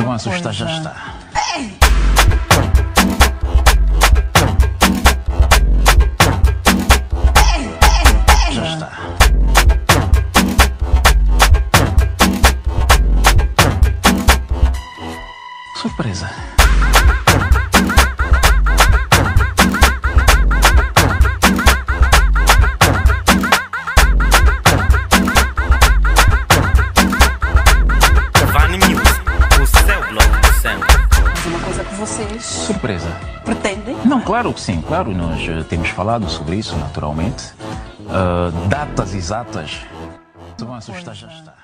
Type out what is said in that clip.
Tu vai assustar, já está. Já está. Surpresa. Vocês surpresa. Pretendem? Não, claro que sim, claro, nós temos falado sobre isso naturalmente. Datas exatas. Tu vai assustar, já está.